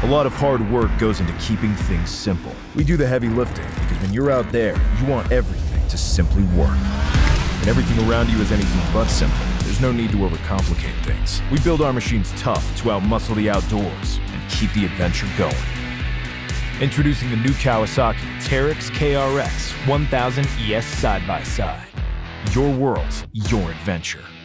A lot of hard work goes into keeping things simple. We do the heavy lifting because when you're out there, you want everything to simply work. When everything around you is anything but simple, there's no need to overcomplicate things. We build our machines tough to outmuscle the outdoors and keep the adventure going. Introducing the new Kawasaki Teryx KRX 1000 ES side-by-side. Your world, your adventure.